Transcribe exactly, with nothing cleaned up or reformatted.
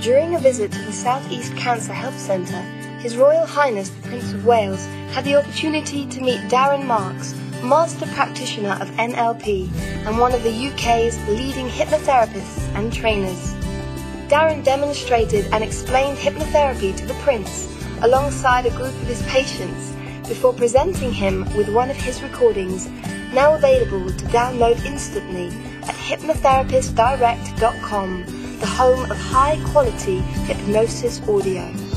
During a visit to the South East Cancer Health Centre, His Royal Highness the Prince of Wales had the opportunity to meet Darren Marks, Master Practitioner of N L P and one of the U K's leading hypnotherapists and trainers. Darren demonstrated and explained hypnotherapy to the Prince alongside a group of his patients before presenting him with one of his recordings, now available to download instantly at hypnotherapist direct dot com, the home of high-quality hypnosis audio.